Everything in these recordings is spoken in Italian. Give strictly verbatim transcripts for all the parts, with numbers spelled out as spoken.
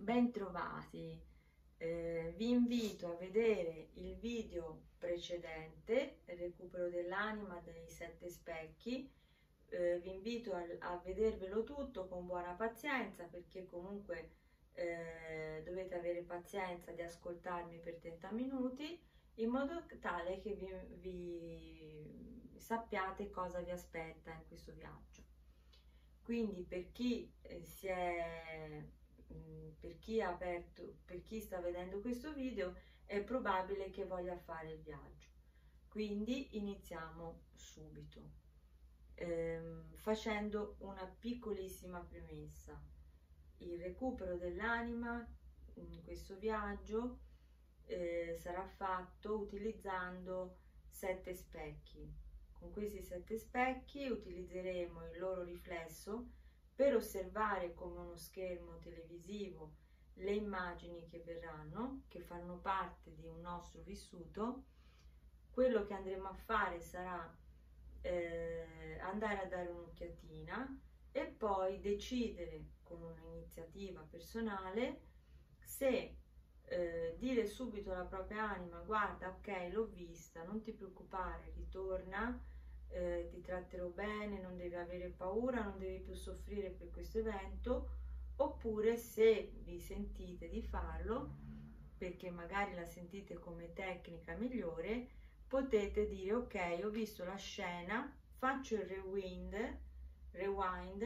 Bentrovati, eh, vi invito a vedere il video precedente, il recupero dell'anima dei sette specchi. Eh, vi invito a, a vedervelo tutto con buona pazienza, perché comunque eh, dovete avere pazienza di ascoltarmi per trenta minuti, in modo tale che vi, vi sappiate cosa vi aspetta in questo viaggio. Quindi per chi eh, si è per chi ha aperto, per chi sta vedendo questo video, è probabile che voglia fare il viaggio. Quindi iniziamo subito, ehm, facendo una piccolissima premessa. Il recupero dell'anima in questo viaggio eh, sarà fatto utilizzando sette specchi. Con questi sette specchi utilizzeremo il loro riflesso per osservare come uno schermo televisivo le immagini che verranno, che fanno parte di un nostro vissuto. Quello che andremo a fare sarà eh, andare a dare un'occhiatina e poi decidere con un'iniziativa personale se eh, dire subito alla propria anima: guarda, ok, l'ho vista, non ti preoccupare, ritorna, Eh, ti tratterò bene, non devi avere paura, non devi più soffrire per questo evento. Oppure, se vi sentite di farlo, perché magari la sentite come tecnica migliore, potete dire: ok, ho visto la scena, faccio il rewind, rewind,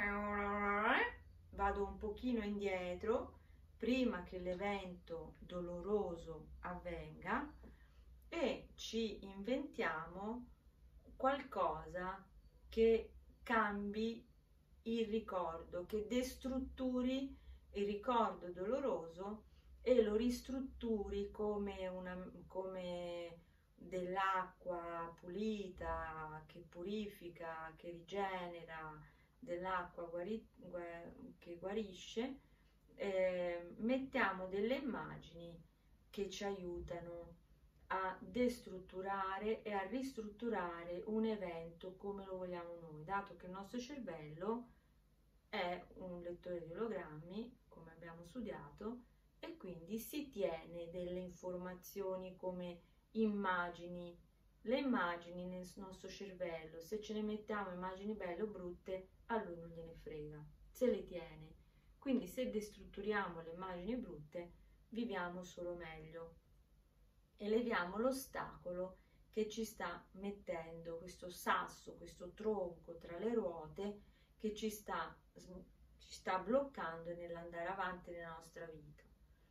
vado un pochino indietro prima che l'evento doloroso avvenga e ci inventiamo qualcosa che cambi il ricordo, che destrutturi il ricordo doloroso e lo ristrutturi come, una, come dell'acqua pulita che purifica, che rigenera, dell'acqua guari, che guarisce. Eh, mettiamo delle immagini che ci aiutano a destrutturare e a ristrutturare un evento come lo vogliamo noi, dato che il nostro cervello è un lettore di ologrammi, come abbiamo studiato, e quindi si tiene delle informazioni come immagini. Le immagini nel nostro cervello, se ce ne mettiamo immagini belle o brutte, a lui non gliene frega, se le tiene. Quindi se destrutturiamo le immagini brutte, viviamo solo meglio. Eleviamo l'ostacolo che ci sta mettendo, questo sasso, questo tronco tra le ruote che ci sta, ci sta bloccando nell'andare avanti nella nostra vita.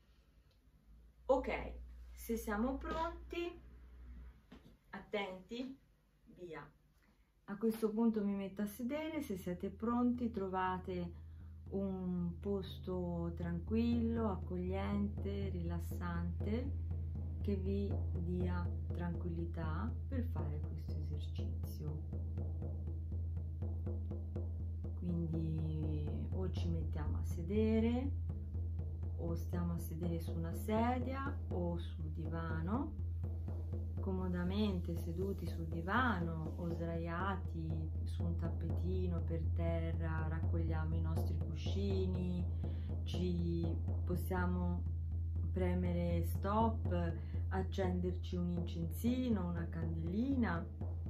Ok, se siamo pronti, attenti, via. A questo punto mi metto a sedere. Se siete pronti, trovate un posto tranquillo, accogliente, rilassante, che vi dia tranquillità per fare questo esercizio. Quindi o ci mettiamo a sedere, o stiamo a sedere su una sedia o sul divano, comodamente seduti sul divano o sdraiati su un tappetino per terra. Raccogliamo i nostri cuscini, ci possiamo premere stop, accenderci un incensino, una candelina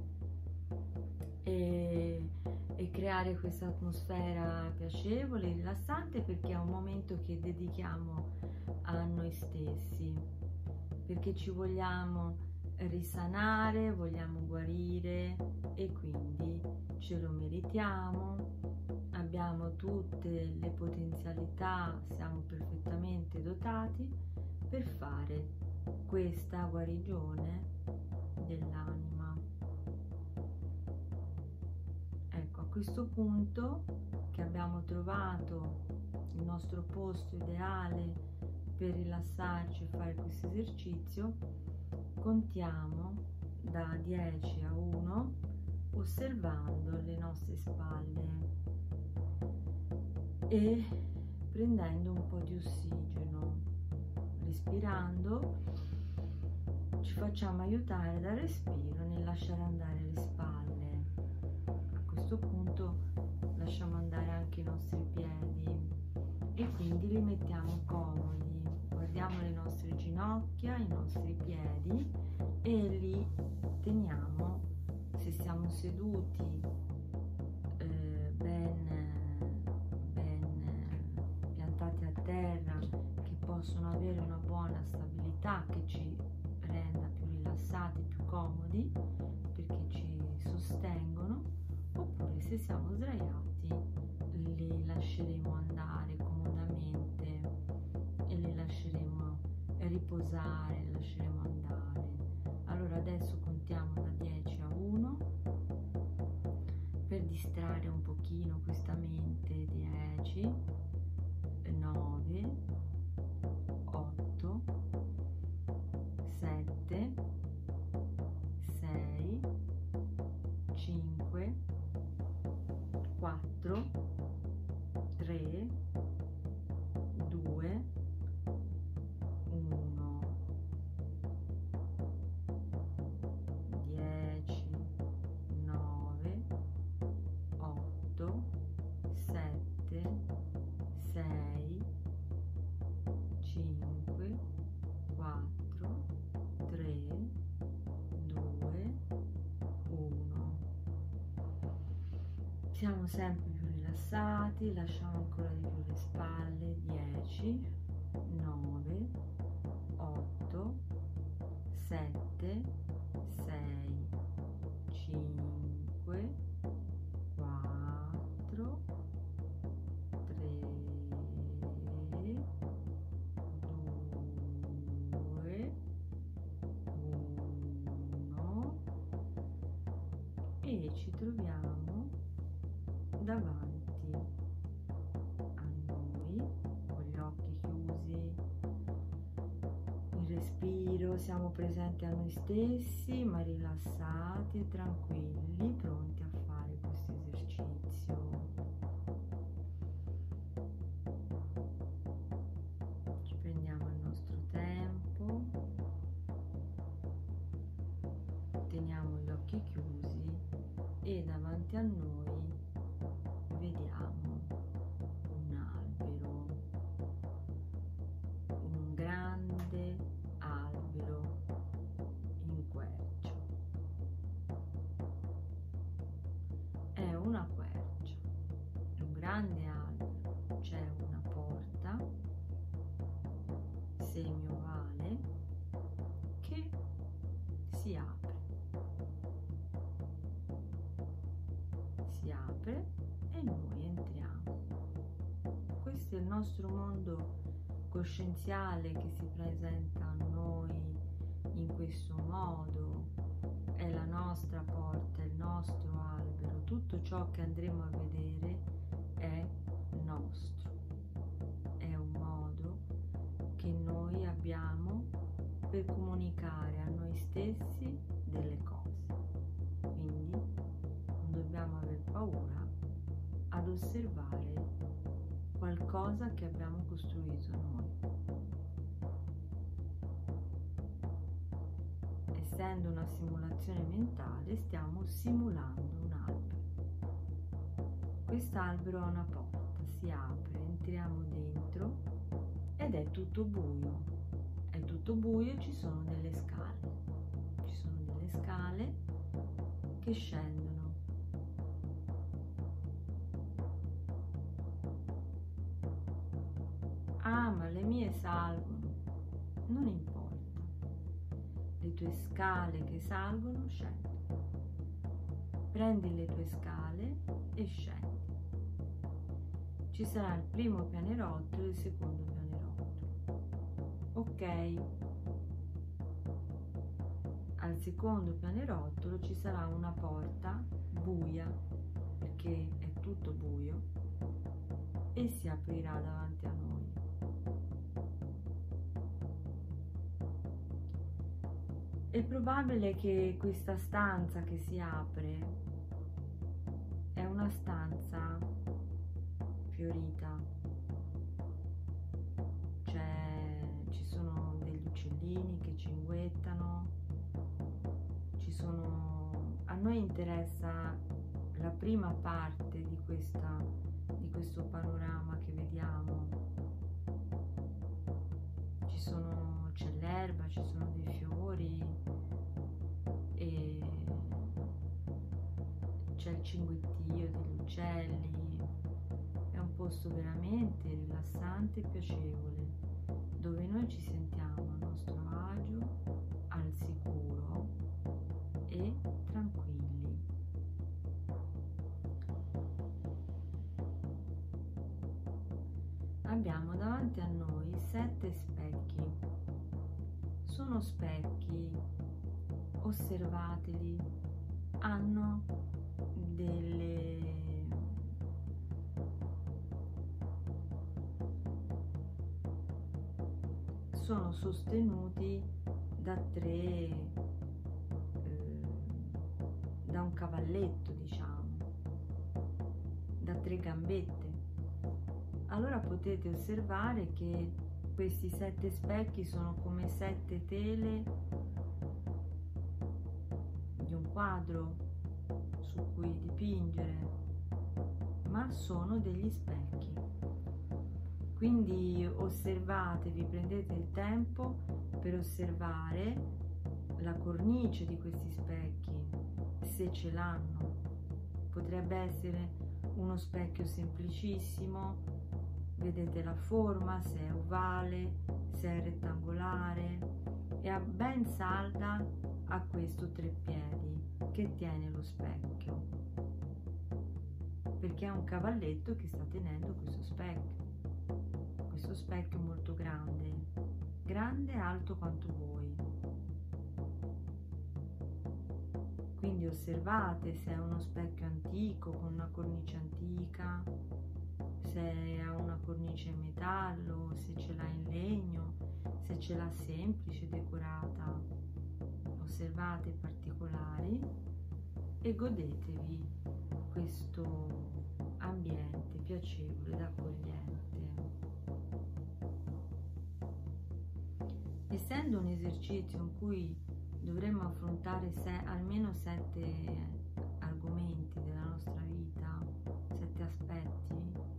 e, e creare questa atmosfera piacevole e rilassante, perché è un momento che dedichiamo a noi stessi, perché ci vogliamo risanare, vogliamo guarire e quindi ce lo meritiamo. Abbiamo tutte le potenzialità, siamo perfettamente dotati per fare questa guarigione dell'anima. Ecco, a questo punto che abbiamo trovato il nostro posto ideale per rilassarci e fare questo esercizio, contiamo da dieci a uno osservando le nostre spalle e prendendo un po' di ossigeno. Respirando ci facciamo aiutare dal respiro nel lasciare andare le spalle. A questo punto lasciamo andare anche i nostri piedi e quindi li mettiamo comodi, guardiamo le nostre ginocchia, i nostri piedi e li teniamo, se siamo seduti, eh, ben, ben piantati a terra, che possono avere una buona stabilità, che ci renda più rilassati, più comodi, perché ci sostengono, oppure se siamo sdraiati li lasceremo andare comodamente e li lasceremo riposare, li lasceremo andare. Allora adesso contiamo da dieci a uno per distrarre un pochino questa mente. Dieci, nove, otto, sette, sei, cinque, quattro, tre, due, uno. dieci, nove, otto, sette, sei, cinque, quattro, tre, due, uno. Siamo sempre più rilassati, lasciamo ancora di più le spalle. Dieci, nove, otto, sette, sei, cinque, quattro, tre, due, uno e ci troviamo davanti a noi con gli occhi chiusi, il respiro, siamo presenti a noi stessi ma rilassati e tranquilli, pronti a fare questo esercizio. Ci prendiamo il nostro tempo, teniamo gli occhi chiusi e davanti a noi vediamo un albero, un grande albero in quercia. È una quercia, è un grande albero, c'è una porta semi-ovale che si apre, si apre e noi entriamo. Questo è il nostro mondo coscienziale che si presenta a noi in questo modo, è la nostra porta, il nostro albero, tutto ciò che andremo a vedere è nostro, è un modo che noi abbiamo per comunicare a noi stessi delle cose, quindi non dobbiamo aver paura ad osservare qualcosa che abbiamo costruito noi. Essendo una simulazione mentale, stiamo simulando un albero. Quest'albero ha una porta, si apre, entriamo dentro ed è tutto buio. È tutto buio e ci sono delle scale. Ci sono delle scale che scendono. Ah, ma le mie salgono. Non importa. Le tue scale che salgono, scendi. Prendi le tue scale e scendi. Ci sarà il primo pianerottolo e il secondo pianerottolo. Ok. Al secondo pianerottolo ci sarà una porta buia, perché è tutto buio, e si aprirà davanti a noi. È probabile che questa stanza che si apre è una stanza fiorita, cioè ci sono degli uccellini che cinguettano, ci sono... a noi interessa la prima parte di questa, di questo panorama che vediamo, dell'erba, ci sono dei fiori e c'è il cinguettio degli uccelli. È un posto veramente rilassante e piacevole, dove noi ci sentiamo a nostro agio, al sicuro e tranquilli. Abbiamo davanti a noi sette specchi. Sono specchi, osservateli, hanno delle sono sostenuti da tre eh, da un cavalletto, diciamo, da tre gambette. Allora potete osservare che questi sette specchi sono come sette tele di un quadro su cui dipingere, ma sono degli specchi. Quindi osservatevi, prendete il tempo per osservare la cornice di questi specchi, se ce l'hanno. Potrebbe essere uno specchio semplicissimo, vedete la forma, se è ovale, se è rettangolare, e ben salda a questo treppiedi che tiene lo specchio, perché è un cavalletto che sta tenendo questo specchio. Questo specchio è molto grande, grande e alto quanto voi. Quindi osservate se è uno specchio antico con una cornice antica, se ha una cornice in metallo, se ce l'ha in legno, se ce l'ha semplice, decorata. Osservate i particolari e godetevi questo ambiente piacevole ed accogliente. Essendo un esercizio in cui dovremmo affrontare se, almeno sette argomenti della nostra vita, sette aspetti,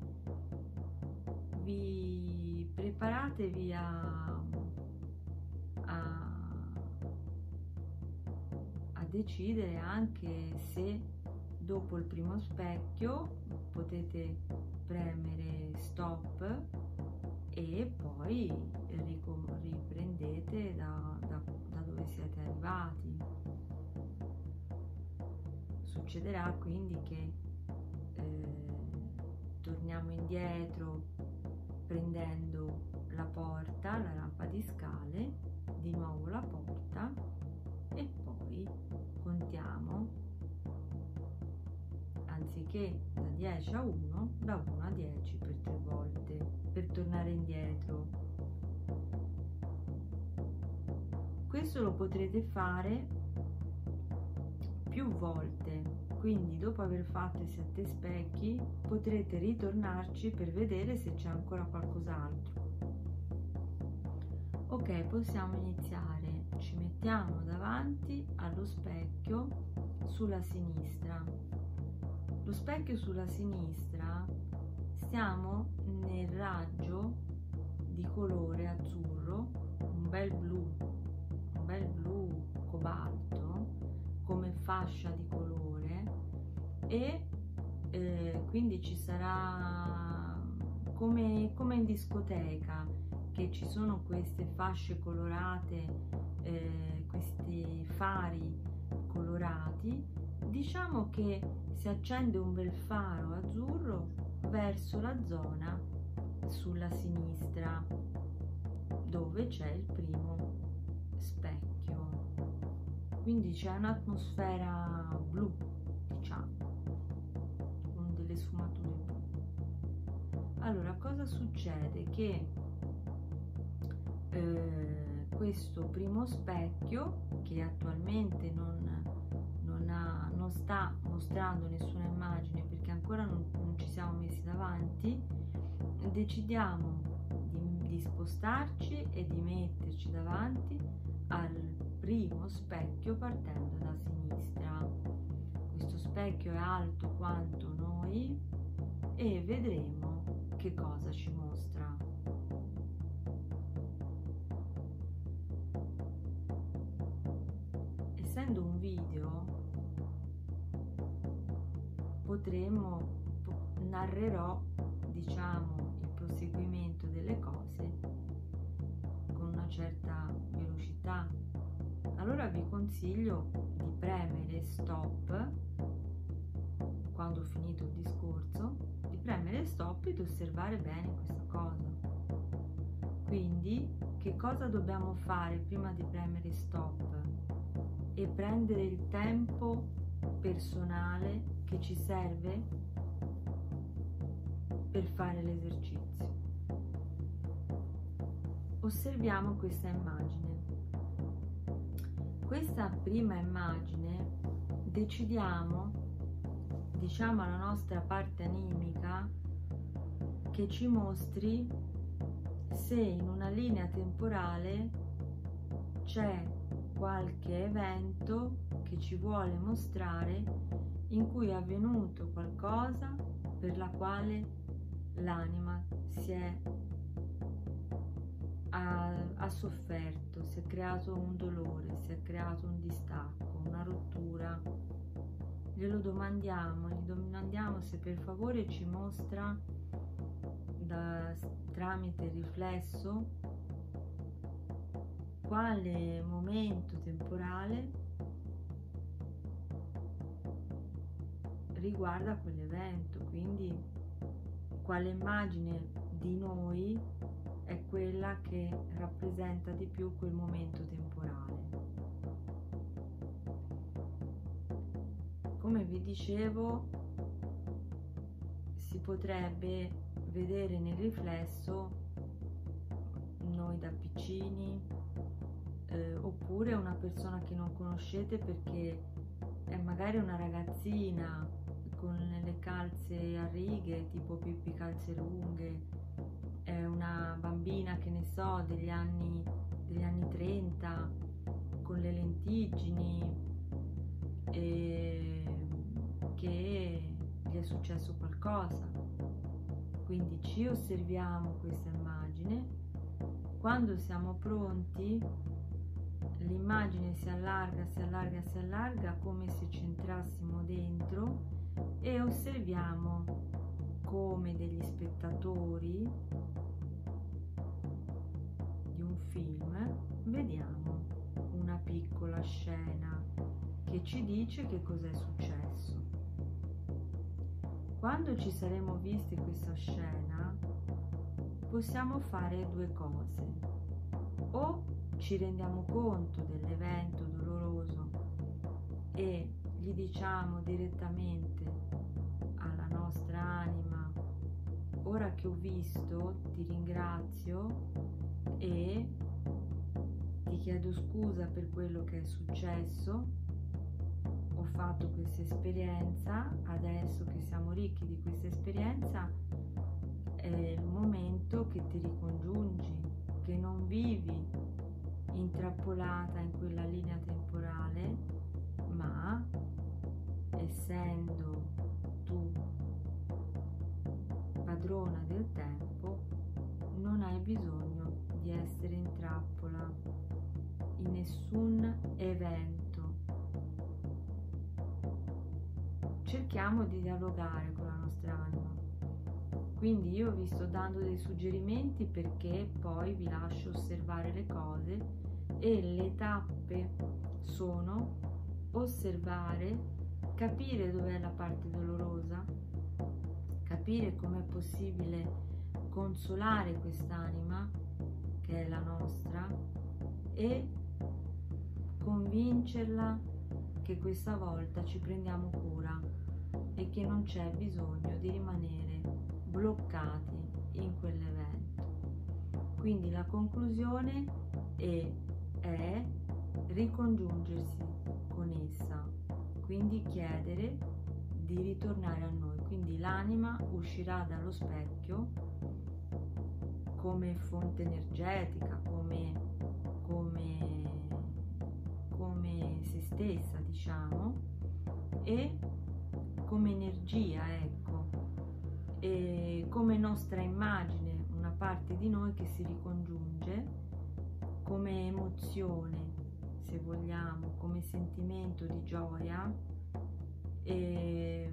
vi preparatevi a, a, a decidere anche se dopo il primo specchio potete premere stop e poi riprendete da, da, da dove siete arrivati. Succederà quindi che eh, torniamo indietro prendendo la porta, la rampa di scale, di nuovo la porta, e poi contiamo, anziché da dieci a uno, da uno a dieci per tre volte, per tornare indietro. Questo lo potrete fare più volte, quindi dopo aver fatto i sette specchi potrete ritornarci per vedere se c'è ancora qualcos'altro. Ok, possiamo iniziare. Ci mettiamo davanti allo specchio sulla sinistra. Lo specchio sulla sinistra, stiamo nel raggio di colore azzurro, un bel blu, un bel blu cobalto come fascia di colore, e eh, quindi ci sarà come, come in discoteca, che ci sono queste fasce colorate, eh, questi fari colorati. Diciamo che si accende un bel faro azzurro verso la zona sulla sinistra dove c'è il primo specchio, quindi c'è un'atmosfera blu, diciamo, con delle sfumature blu. Allora, cosa succede? Che eh, questo primo specchio, che attualmente non, non, ha, non sta mostrando nessuna immagine perché ancora non, non ci siamo messi davanti, decidiamo di, di spostarci e di metterci davanti al primo specchio partendo da sinistra. Questo specchio è alto quanto noi e vedremo che cosa ci mostra. essendo un video, potremo, narrerò, diciamo, il proseguimento delle cose con una certa velocità. Allora vi consiglio di premere stop quando ho finito il discorso, di premere stop e di osservare bene questa cosa. Quindi, che cosa dobbiamo fare prima di premere stop? E prendere il tempo personale che ci serve per fare l'esercizio. Osserviamo questa immagine. Questa prima immagine decidiamo, diciamo alla nostra parte animica, che ci mostri se in una linea temporale c'è qualche evento che ci vuole mostrare in cui è avvenuto qualcosa per la quale l'anima si è ha, ha sofferto, si è creato un dolore, si è creato un distacco, una rottura. Glielo domandiamo, gli domandiamo se per favore ci mostra da, tramite il riflesso quale momento temporale riguarda quell'evento, quindi quale immagine di noi è quella che rappresenta di più quel momento temporale. Come vi dicevo, si potrebbe vedere nel riflesso noi da piccini, eh, oppure una persona che non conoscete perché è magari una ragazzina con le calze a righe, tipo Pippi Calzelunghe, è una bambina, che ne so, degli anni, degli anni trenta, con le lentiggini, e che gli è successo qualcosa. Quindi ci osserviamo questa immagine. Quando siamo pronti, l'immagine si allarga, si allarga, si allarga come se ci entrassimo dentro e osserviamo come degli spettatori di un film, vediamo una piccola scena che ci dice che cos'è successo. Quando ci saremo visti questa scena, possiamo fare due cose: o ci rendiamo conto dell'evento doloroso e gli diciamo direttamente alla nostra anima: ora che ho visto, ti ringrazio e ti chiedo scusa per quello che è successo, ho fatto questa esperienza, adesso che siamo ricchi di questa esperienza è il momento che ti ricongiungi, che non vivi intrappolata in quella linea temporale, ma essendo tu padrona del tempo, non hai bisogno di essere in trappola in nessun evento. Cerchiamo di dialogare con la nostra anima. Quindi io vi sto dando dei suggerimenti perché poi vi lascio osservare le cose, e le tappe sono osservare, capire dov'è la parte dolorosa, capire com'è possibile consolare quest'anima che è la nostra e convincerla che questa volta ci prendiamo cura e che non c'è bisogno di rimanere bloccati in quell'evento. Quindi la conclusione è, è ricongiungersi con essa, quindi chiedere di ritornare a noi. Quindi l'anima uscirà dallo specchio come fonte energetica, come, come, come se stessa, diciamo, e come energia, ecco, e come nostra immagine, una parte di noi che si ricongiunge, come emozione se vogliamo, come sentimento di gioia, e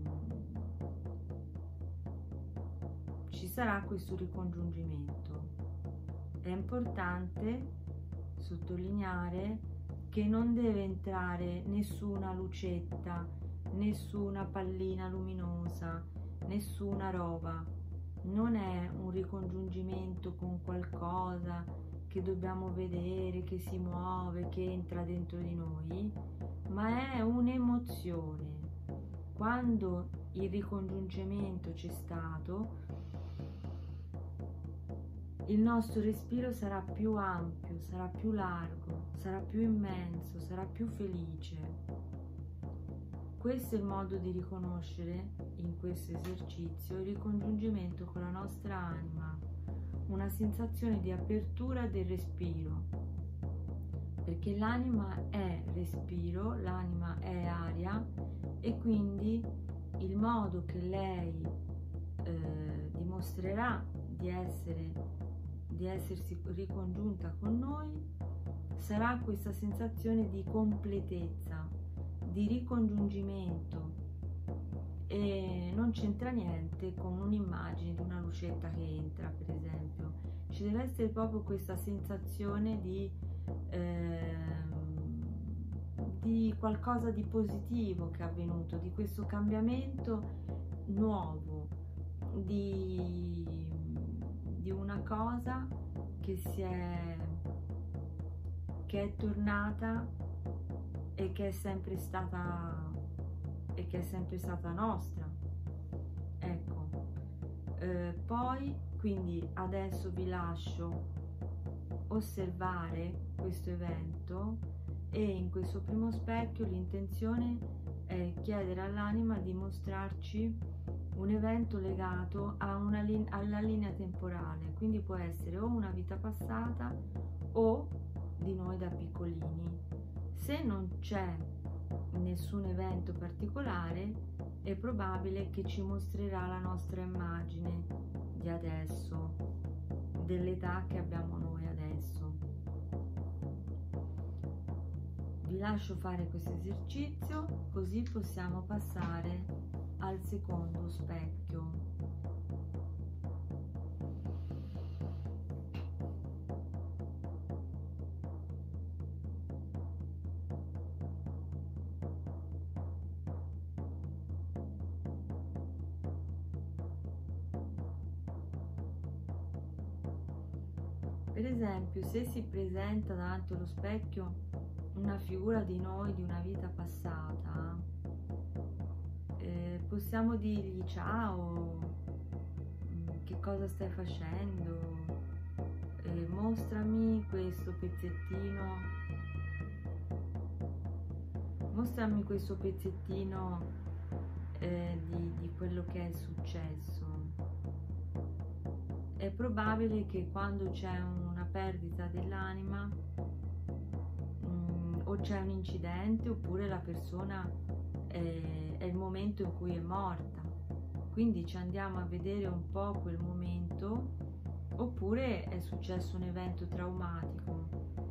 ci sarà questo ricongiungimento. È importante sottolineare che non deve entrare nessuna lucetta, nessuna pallina luminosa, nessuna roba. Non è un ricongiungimento con qualcosa che dobbiamo vedere, che si muove, che entra dentro di noi, ma è un'emozione. Quando il ricongiungimento c'è stato, il nostro respiro sarà più ampio, sarà più largo, sarà più immenso, sarà più felice. Questo è il modo di riconoscere in questo esercizio il ricongiungimento con la nostra anima, una sensazione di apertura del respiro, perché l'anima è respiro, l'anima è aria, e quindi il modo che lei eh, dimostrerà di essere di essersi ricongiunta con noi sarà questa sensazione di completezza, di ricongiungimento, e non c'entra niente con un'immagine di una lucetta che entra, per esempio. Ci deve essere proprio questa sensazione di, eh, di qualcosa di positivo che è avvenuto, di questo cambiamento nuovo, di di una cosa che si è che è tornata e che è sempre stata e che è sempre stata nostra. Ecco, eh, poi quindi adesso vi lascio osservare questo evento, e in questo primo specchio l'intenzione è chiedere all'anima di mostrarci un evento legato a una lin- alla linea temporale, quindi può essere o una vita passata o di noi da piccolini. Se non c'è nessun evento particolare, è probabile che ci mostrerà la nostra immagine di adesso, dell'età che abbiamo noi adesso. Vi lascio fare questo esercizio, così possiamo passare al secondo specchio. Per esempio, se si presenta davanti allo specchio una figura di noi di una vita passata, eh, possiamo dirgli: ciao, che cosa stai facendo? Eh, mostrami questo pezzettino, mostrami questo pezzettino eh, di, di quello che è successo. È probabile che quando c'è una perdita dell'anima, mh, o c'è un incidente, oppure la persona è, è il momento in cui è morta, quindi ci andiamo a vedere un po' quel momento, oppure è successo un evento traumatico.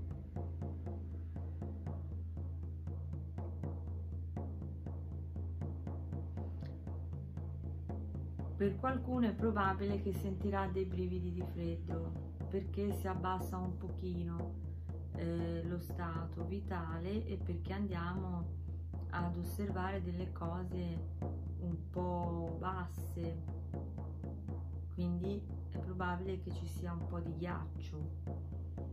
Per qualcuno è probabile che sentirà dei brividi di freddo, perché si abbassa un pochino eh, lo stato vitale, e perché andiamo ad osservare delle cose un po' basse, quindi è probabile che ci sia un po' di ghiaccio.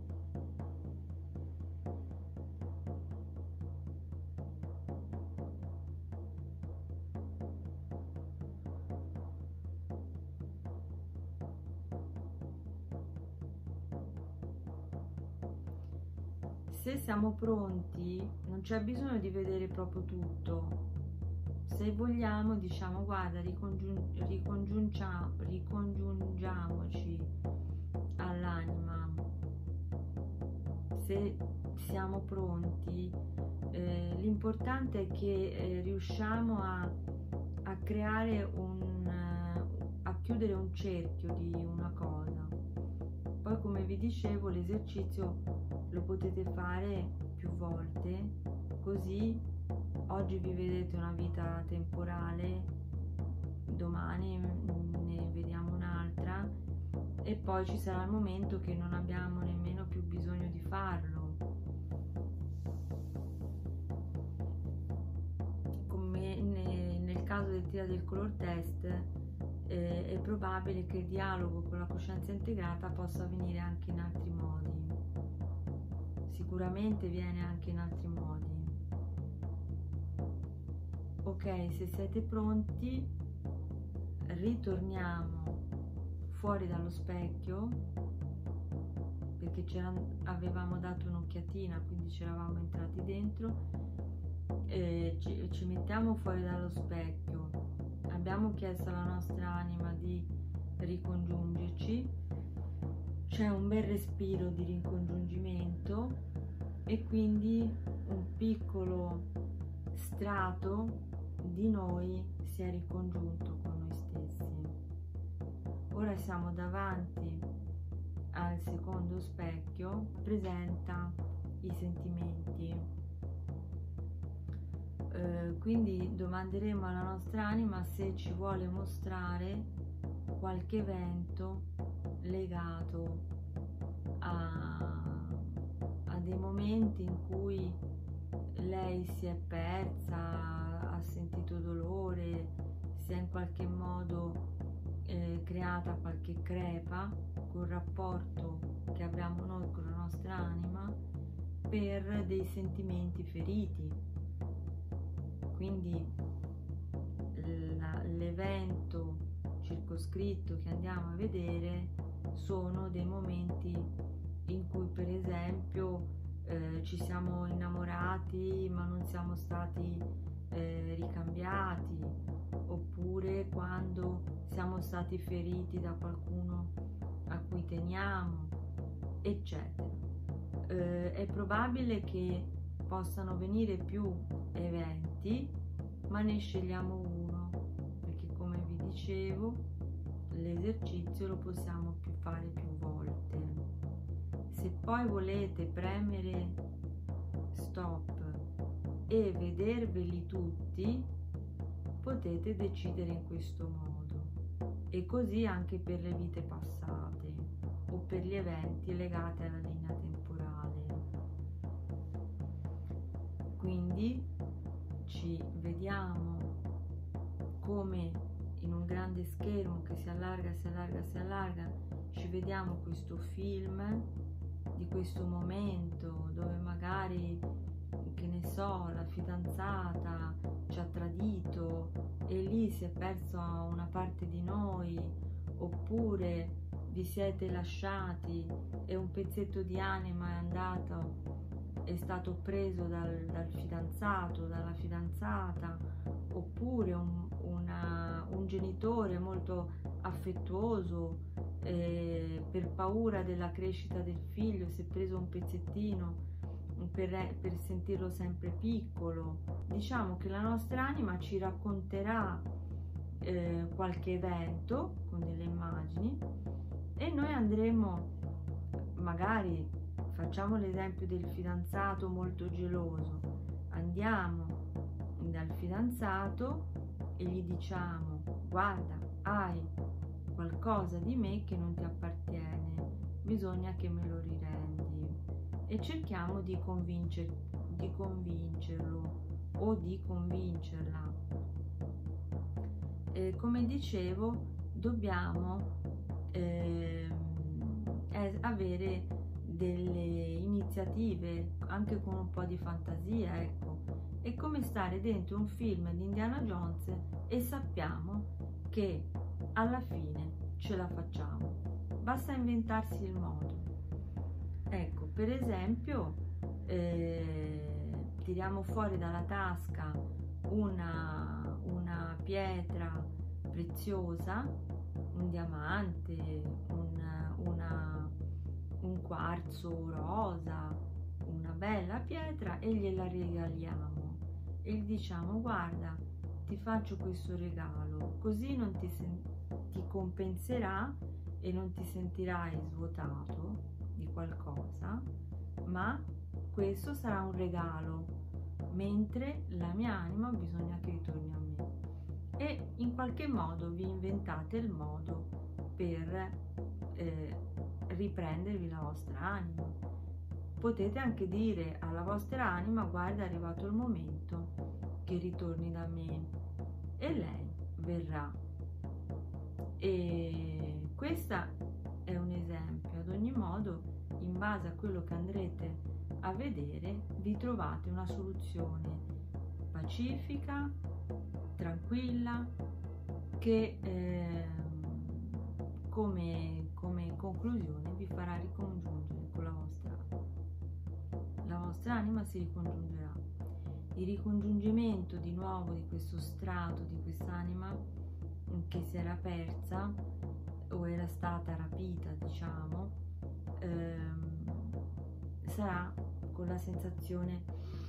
Se siamo pronti, non c'è bisogno di vedere proprio tutto. Se vogliamo, diciamo: guarda, ricongiun- ricongiuncia- ricongiungiamoci all'anima. Se siamo pronti, eh, l'importante è che eh, riusciamo a, a creare un a chiudere un cerchio di una cosa. Poi, come vi dicevo, l'esercizio lo potete fare più volte, così oggi vi vedete una vita temporale, domani ne vediamo un'altra e poi ci sarà il momento che non abbiamo nemmeno più bisogno di farlo. Come nel caso del tira del color test, eh, è probabile che il dialogo con la coscienza integrata possa avvenire anche in altri modi. Sicuramente viene anche in altri modi. Ok, se siete pronti, ritorniamo fuori dallo specchio, perché avevamo dato un'occhiatina, quindi ci eravamo entrati dentro, e ci, ci mettiamo fuori dallo specchio, abbiamo chiesto alla nostra anima di ricongiungerci, c'è un bel respiro di ricongiungimento e quindi un piccolo strato di noi si è ricongiunto con noi stessi. Ora siamo davanti al secondo specchio, presenta i sentimenti, eh, quindi domanderemo alla nostra anima se ci vuole mostrare qualche evento legato a, a dei momenti in cui lei si è persa, ha sentito dolore, si è in qualche modo eh, creata qualche crepa col rapporto che abbiamo noi con la nostra anima per dei sentimenti feriti. Quindi l'evento circoscritto che andiamo a vedere sono dei momenti in cui, per esempio, Eh, ci siamo innamorati ma non siamo stati eh, ricambiati, oppure quando siamo stati feriti da qualcuno a cui teniamo, eccetera. Eh, è probabile che possano venire più eventi, ma ne scegliamo uno, perché, come vi dicevo, l'esercizio lo possiamo più fare più volte. Se poi volete premere stop e vederveli tutti, potete decidere in questo modo, e così anche per le vite passate o per gli eventi legati alla linea temporale. Quindi ci vediamo come in un grande schermo che si allarga, si allarga, si allarga, ci vediamo questo film di questo momento dove magari, che ne so, la fidanzata ci ha tradito e lì si è persa una parte di noi, oppure vi siete lasciati e un pezzetto di anima è andato, è stato preso dal, dal fidanzato, dalla fidanzata, oppure un, una, un genitore molto affettuoso, Eh, per paura della crescita del figlio si è preso un pezzettino per, per sentirlo sempre piccolo. Diciamo che la nostra anima ci racconterà eh, qualche evento con delle immagini e noi andremo, magari facciamo l'esempio del fidanzato molto geloso, andiamo dal fidanzato e gli diciamo: guarda, hai qualcosa di me che non ti appartiene, bisogna che me lo rirendi, e cerchiamo di, convincer, di convincerlo o di convincerla. Eh, come dicevo, dobbiamo eh, avere delle iniziative anche con un po' di fantasia, ecco. È come stare dentro un film di Indiana Jones e sappiamo che alla fine ce la facciamo, basta inventarsi il modo. Ecco, per esempio, eh, tiriamo fuori dalla tasca una, una pietra preziosa, un diamante, un, una, un quarzo rosa, una bella pietra, e gliela regaliamo e gli diciamo: guarda, ti faccio questo regalo, così non ti, ti compenserà e non ti sentirai svuotato di qualcosa, ma questo sarà un regalo, mentre la mia anima bisogna che ritorni a me. E in qualche modo vi inventate il modo per eh, riprendervi la vostra anima. Potete anche dire alla vostra anima: guarda, è arrivato il momento che ritorni da me, e lei verrà. E questo è un esempio. Ad ogni modo, in base a quello che andrete a vedere, vi trovate una soluzione pacifica, tranquilla, che eh, come, come conclusione vi farà ricongiungere con la vostra anima. La vostra anima si ricongiungerà. Il ricongiungimento di nuovo di questo strato, di quest'anima che si era persa o era stata rapita, diciamo, ehm, sarà con la sensazione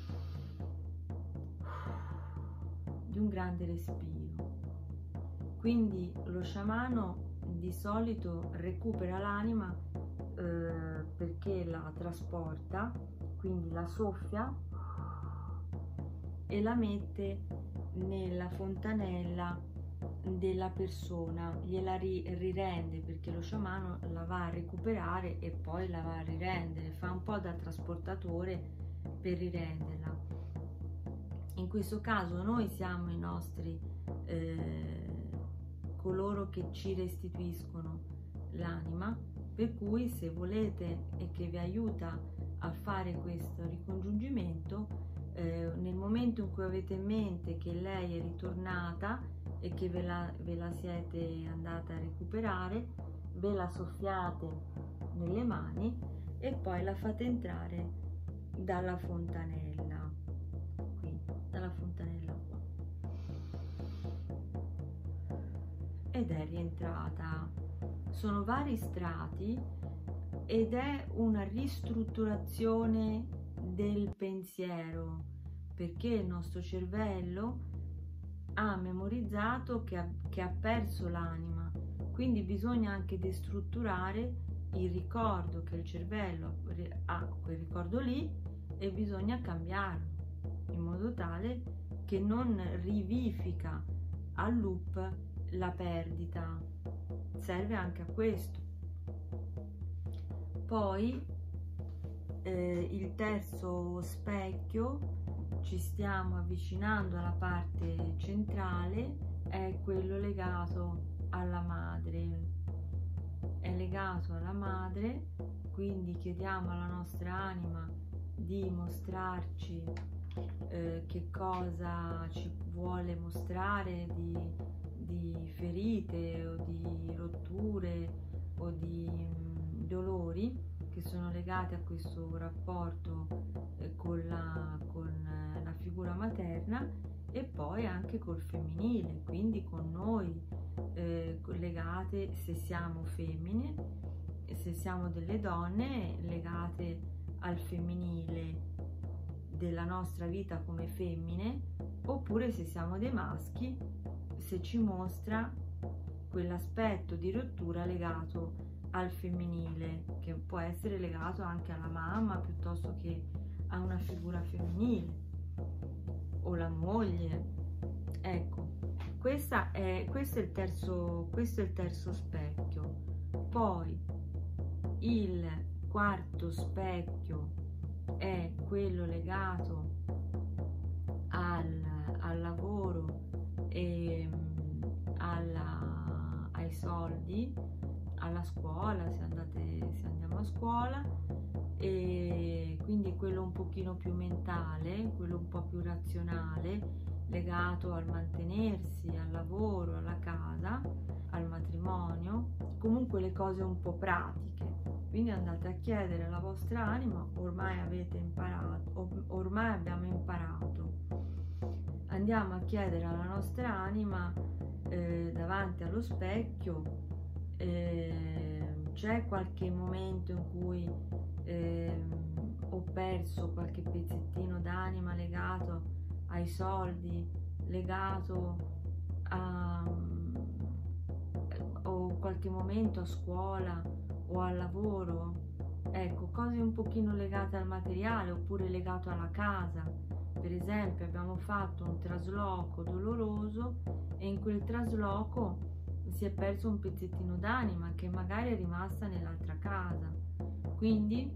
di un grande respiro. Quindi lo sciamano di solito recupera l'anima eh, perché la trasporta, quindi la soffia e la mette nella fontanella della persona, gliela ri rirende, perché lo sciamano la va a recuperare e poi la va a rirendere, fa un po' da trasportatore per rirenderla. In questo caso noi siamo i nostri eh, coloro che ci restituiscono l'anima, per cui se volete e che vi aiuta a fare questo ricongiungimento, eh, nel momento in cui avete in mente che lei è ritornata e che ve la, ve la siete andata a recuperare, ve la soffiate nelle mani e poi la fate entrare dalla fontanella, qui, dalla fontanella qua. Ed è rientrata. Sono vari strati ed è una ristrutturazione del pensiero, perché il nostro cervello ha memorizzato che ha, che ha perso l'anima, quindi bisogna anche destrutturare il ricordo che il cervello ha, quel ricordo lì, e bisogna cambiarlo in modo tale che non rivivifica al loop la perdita. Serve anche a questo. Poi eh, il terzo specchio, ci stiamo avvicinando alla parte centrale, è quello legato alla madre. È legato alla madre, quindi chiediamo alla nostra anima di mostrarci eh, che cosa ci vuole mostrare di, di ferite o di rotture o di mh, dolori che sono legate a questo rapporto eh, con, la, con eh, la figura materna, e poi anche col femminile, quindi con noi eh, legate, se siamo femmine, se siamo delle donne, legate al femminile della nostra vita come femmine, oppure se siamo dei maschi, se ci mostra quell'aspetto di rottura legato al femminile, che può essere legato anche alla mamma piuttosto che a una figura femminile o la moglie. Ecco, questa è, questo, è il terzo, questo è il terzo specchio. Poi il quarto specchio è quello legato al, al lavoro e alla, ai soldi, alla scuola, se, andate, se andiamo a scuola, e quindi quello un pochino più mentale, quello un po' più razionale, legato al mantenersi, al lavoro, alla casa, al matrimonio, comunque le cose un po' pratiche. Quindi andate a chiedere alla vostra anima: ormai avete imparato, ormai abbiamo imparato, andiamo a chiedere alla nostra anima eh, davanti allo specchio, eh, c'è qualche momento in cui eh, ho perso qualche pezzettino d'anima legato ai soldi, legato a o qualche momento a scuola o al lavoro, ecco, cose un pochino legate al materiale oppure legato alla casa. Per esempio abbiamo fatto un trasloco doloroso e in quel trasloco si è perso un pezzettino d'anima che magari è rimasta nell'altra casa. Quindi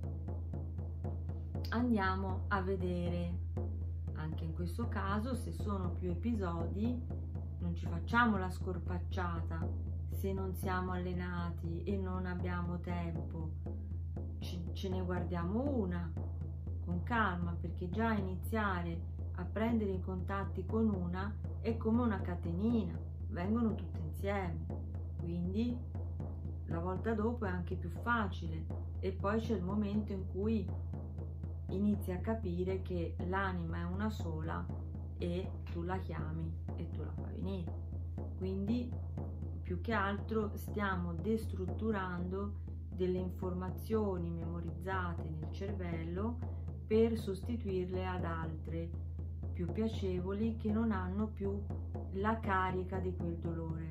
andiamo a vedere anche in questo caso, se sono più episodi, non ci facciamo la scorpacciata. Se non siamo allenati e non abbiamo tempo, ce ne guardiamo una con calma, perché già iniziare a prendere i contatti con una è come una catenina, vengono tutte insieme, quindi la volta dopo è anche più facile. E poi c'è il momento in cui inizi a capire che l'anima è una sola e tu la chiami e tu la fai venire. Quindi più che altro stiamo destrutturando delle informazioni memorizzate nel cervello per sostituirle ad altre più piacevoli che non hanno più la carica di quel dolore.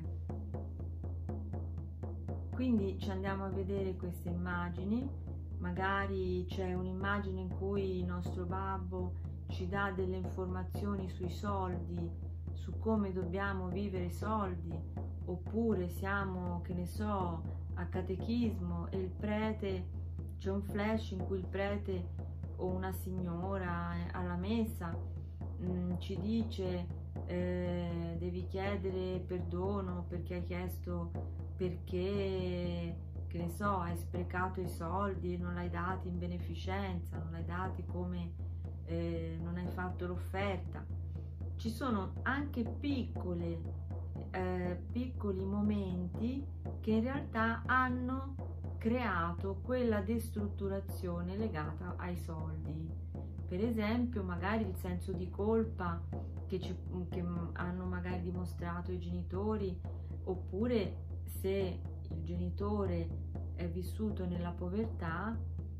Quindi ci andiamo a vedere queste immagini. Magari c'è un'immagine in cui il nostro babbo ci dà delle informazioni sui soldi, su come dobbiamo vivere i soldi, oppure siamo, che ne so, a catechismo e il prete, c'è un flash in cui il prete o una signora alla messa mh, ci dice eh, devi chiedere perdono perché hai chiesto, perché che ne so, hai sprecato i soldi, non l'hai dati in beneficenza, non l'hai dati come eh, non hai fatto l'offerta. Ci sono anche piccole, eh, piccoli momenti che in realtà hanno creato quella destrutturazione legata ai soldi. Per esempio, magari il senso di colpa che, ci, che hanno magari dimostrato i genitori, oppure se il genitore è vissuto nella povertà,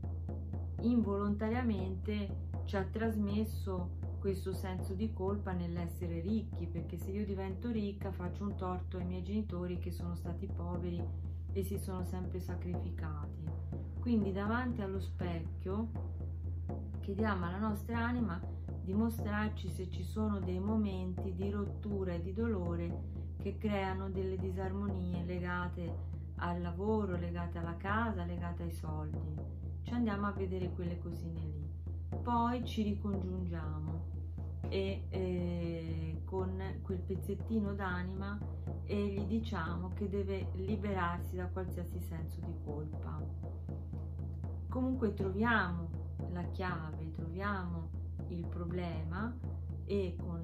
involontariamente ci ha trasmesso questo senso di colpa nell'essere ricchi, perché se io divento ricca faccio un torto ai miei genitori che sono stati poveri e si sono sempre sacrificati. Quindi davanti allo specchio chiediamo alla nostra anima di mostrarci se ci sono dei momenti di rottura e di dolore che creano delle disarmonie legate al lavoro, legate alla casa, legate ai soldi. Ci andiamo a vedere quelle cosine lì. Poi ci ricongiungiamo e eh, con quel pezzettino d'anima e gli diciamo che deve liberarsi da qualsiasi senso di colpa. Comunque troviamo la chiave, troviamo il problema e con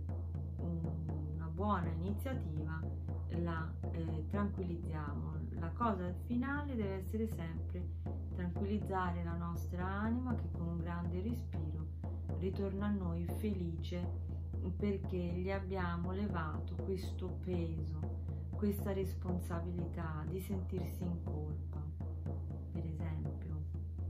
una buona iniziativa la eh, tranquillizziamo. La cosa finale deve essere sempre tranquillizzare la nostra anima, che con un grande respiro ritorna a noi felice, perché gli abbiamo levato questo peso, questa responsabilità di sentirsi in colpa, per esempio.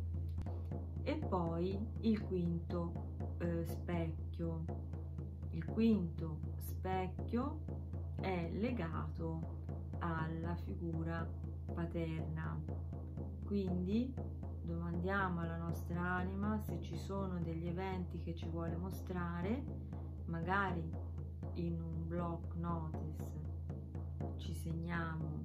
E poi il quinto eh, specchio. Il quinto specchio è legato alla figura paterna. Quindi domandiamo alla nostra anima se ci sono degli eventi che ci vuole mostrare, magari in un block notice ci segniamo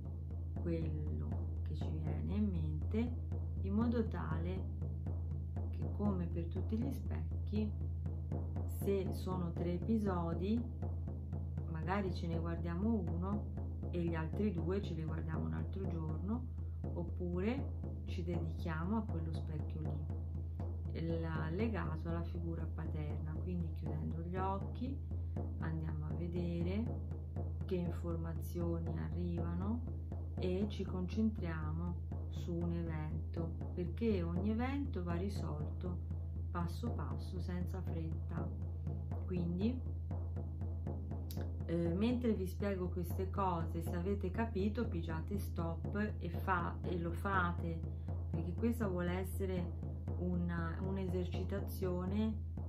quello che ci viene in mente, in modo tale che, come per tutti gli specchi, se sono tre episodi magari ce ne guardiamo uno e gli altri due ce li guardiamo un altro giorno, oppure ci dedichiamo a quello specchio lì, legato alla figura paterna. Quindi chiudendo gli occhi andiamo a vedere che informazioni arrivano e ci concentriamo su un evento, perché ogni evento va risolto passo passo, senza fretta. Quindi eh, mentre vi spiego queste cose, se avete capito, pigiate stop e, fa, e lo fate, perché questa vuole essere una, un'esercitazione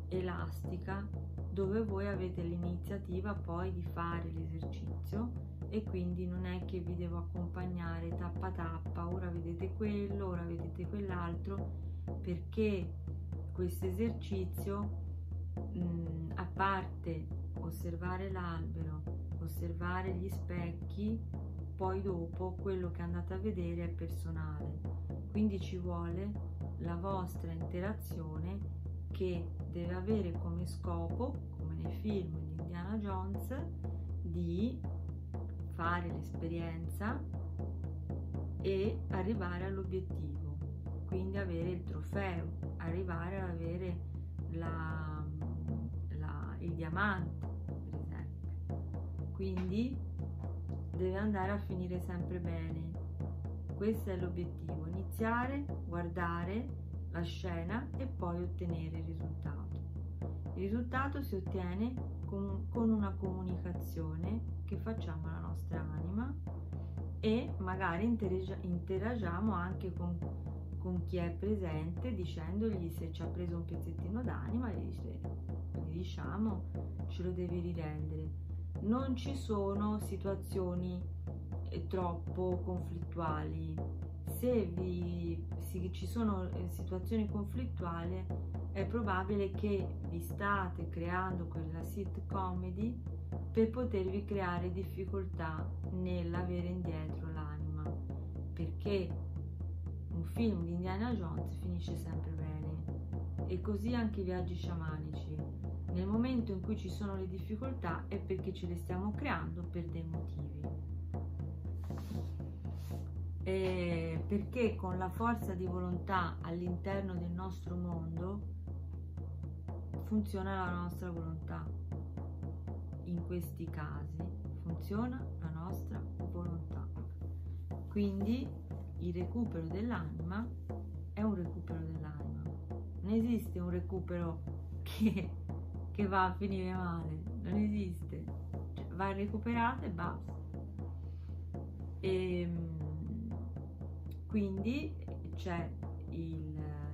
elastica, dove voi avete l'iniziativa poi di fare l'esercizio, e quindi non è che vi devo accompagnare tappa tappa, ora vedete quello, ora vedete quell'altro, perché questo esercizio, mh, a parte osservare l'albero, osservare gli specchi, poi dopo quello che andate a vedere è personale, quindi ci vuole la vostra interazione, che deve avere come scopo, come nei film di Indiana Jones, di fare l'esperienza e arrivare all'obiettivo, quindi avere il trofeo, arrivare ad avere la, la, il diamante, per esempio. Quindi deve andare a finire sempre bene. Questo è l'obiettivo: iniziare, guardare la scena e poi ottenere il risultato. Il risultato si ottiene con, con una comunicazione che facciamo alla nostra anima, e magari interagiamo anche con, con chi è presente, dicendogli, se ci ha preso un pezzettino d'anima, gli, gli diciamo ce lo devi rirendere. Non ci sono situazioni eh, troppo conflittuali. Se vi, se ci sono situazioni conflittuali, è probabile che vi state creando quella sit comedy per potervi creare difficoltà nell'avere indietro l'anima, perché un film di Indiana Jones finisce sempre bene, e così anche i viaggi sciamanici. Nel momento in cui ci sono le difficoltà è perché ce le stiamo creando per dei motivi, e perché con la forza di volontà all'interno del nostro mondo funziona la nostra volontà. In questi casi funziona la nostra volontà. Quindi il recupero dell'anima è un recupero dell'anima. Non esiste un recupero che, che va a finire male, non esiste. Cioè, va recuperato e basta. E quindi c'è il,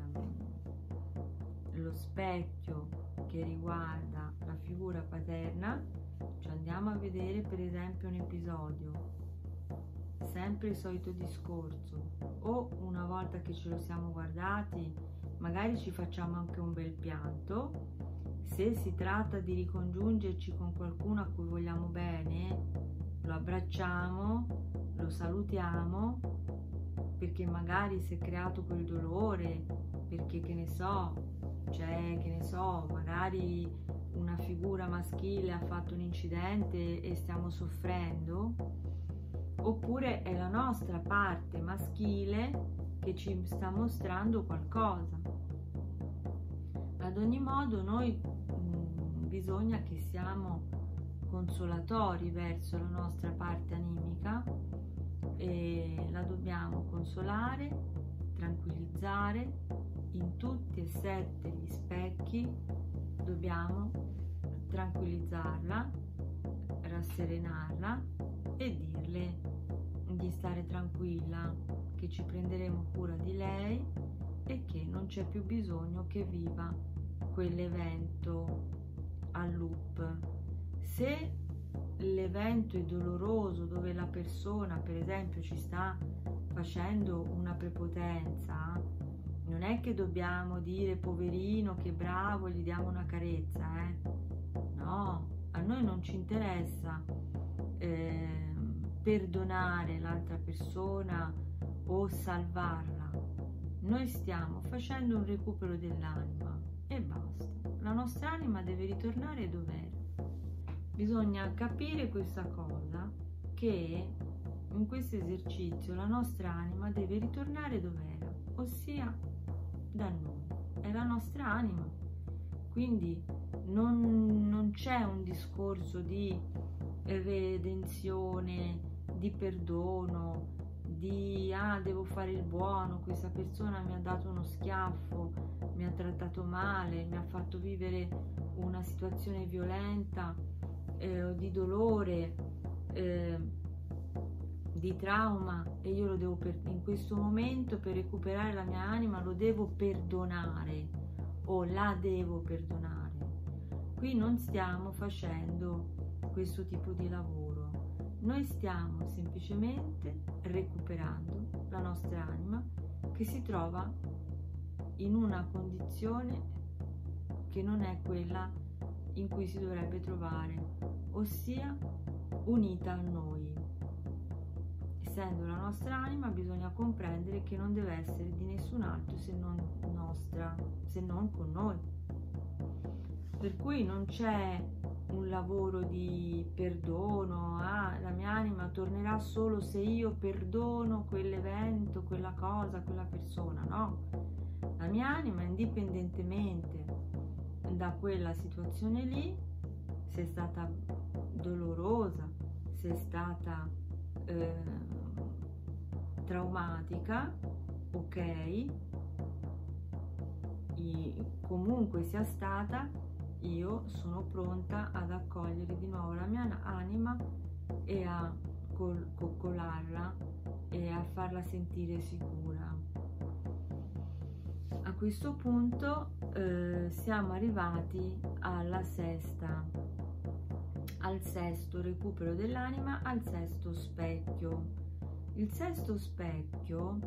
lo specchio che riguarda la figura paterna. Cioè andiamo a vedere per esempio un episodio, sempre il solito discorso, o una volta che ce lo siamo guardati magari ci facciamo anche un bel pianto. Se si tratta di ricongiungerci con qualcuno a cui vogliamo bene, lo abbracciamo, lo salutiamo, perché magari si è creato quel dolore, perché che ne so, cioè che ne so, magari una figura maschile ha fatto un incidente e stiamo soffrendo, oppure è la nostra parte maschile che ci sta mostrando qualcosa. Ad ogni modo noi mh, bisogna che siamo consolatori verso la nostra parte animica, e la dobbiamo consolare, tranquillizzare. In tutti e sette gli specchi dobbiamo tranquillizzarla, rasserenarla e dirle di stare tranquilla, che ci prenderemo cura di lei e che non c'è più bisogno che viva quell'evento a loop. Se l'evento è doloroso, dove la persona per esempio ci sta facendo una prepotenza, non è che dobbiamo dire poverino che bravo, gli diamo una carezza, eh? No, a noi non ci interessa eh, perdonare l'altra persona o salvarla. Noi stiamo facendo un recupero dell'anima e basta. La nostra anima deve ritornare dov'era. Bisogna capire questa cosa, che in questo esercizio la nostra anima deve ritornare dov'era, ossia da noi. È la nostra anima. Quindi non, non c'è un discorso di redenzione, di perdono, di ah devo fare il buono, questa persona mi ha dato uno schiaffo, mi ha trattato male, mi ha fatto vivere una situazione violenta, eh, di dolore, eh, di trauma, e io lo devo per, in questo momento per recuperare la mia anima lo devo perdonare o la devo perdonare. qui non stiamo facendo questo tipo di lavoro, noi stiamo semplicemente recuperando la nostra anima che si trova in una condizione che non è quella in cui si dovrebbe trovare, ossia unita a noi. Essendo la nostra anima, bisogna comprendere che non deve essere di nessun altro se non nostra, se non con noi. Per cui non c'è un lavoro di perdono, ah, la mia anima tornerà solo se io perdono quell'evento, quella cosa, quella persona, no. La mia anima, indipendentemente da quella situazione lì, se è stata dolorosa, se è stata eh, traumatica, ok, I, comunque sia stata, io sono pronta ad accogliere di nuovo la mia anima e a col, coccolarla e a farla sentire sicura. A questo punto eh, siamo arrivati alla sesta, al sesto recupero dell'anima, al sesto specchio. Il sesto specchio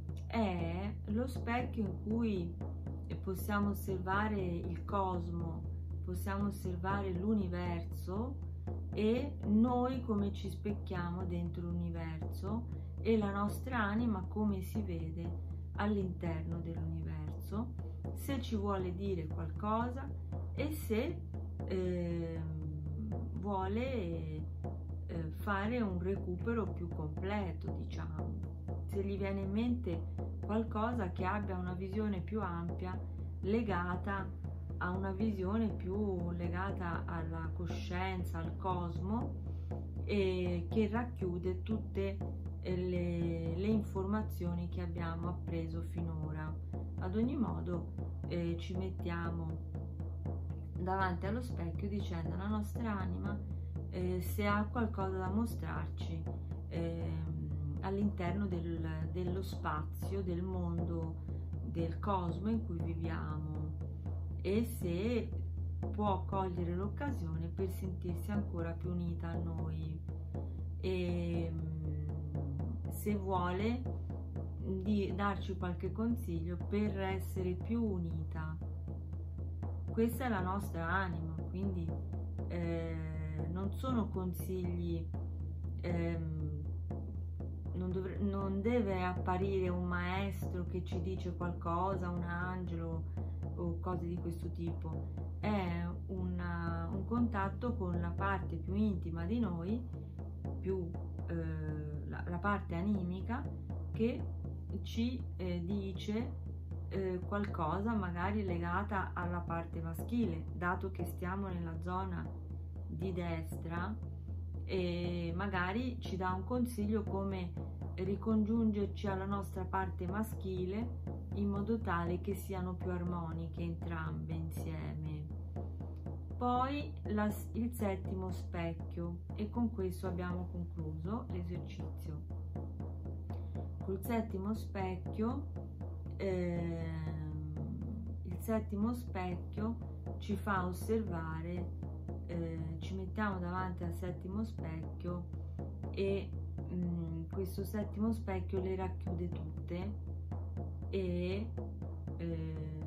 è lo specchio in cui possiamo osservare il cosmo, possiamo osservare l'universo e noi come ci specchiamo dentro l'universo e la nostra anima come si vede all'interno dell'universo, se ci vuole dire qualcosa e se eh, vuole eh, fare un recupero più completo, diciamo, se gli viene in mente qualcosa che abbia una visione più ampia legata a una visione più legata alla coscienza, al cosmo, e che racchiude tutte le, le informazioni che abbiamo appreso finora. Ad ogni modo eh, ci mettiamo davanti allo specchio dicendo alla nostra anima eh, se ha qualcosa da mostrarci eh, all'interno del, dello spazio, del mondo, del cosmo in cui viviamo, e se può cogliere l'occasione per sentirsi ancora più unita a noi, e se vuole di darci qualche consiglio per essere più unita. Questa è la nostra anima, quindi eh, non sono consigli, ehm, non, dovre- non deve apparire un maestro che ci dice qualcosa, un angelo o cose di questo tipo. È una, un contatto con la parte più intima di noi, più eh, la, la parte animica, che ci eh, dice eh, qualcosa magari legata alla parte maschile, dato che stiamo nella zona di destra, e magari ci dà un consiglio come ricongiungerci alla nostra parte maschile in modo tale che siano più armoniche entrambe insieme. Poi la, il settimo specchio, e con questo abbiamo concluso l'esercizio. Col settimo specchio eh, il settimo specchio ci fa osservare, eh, ci mettiamo davanti al settimo specchio e mh, questo settimo specchio le racchiude tutte e eh,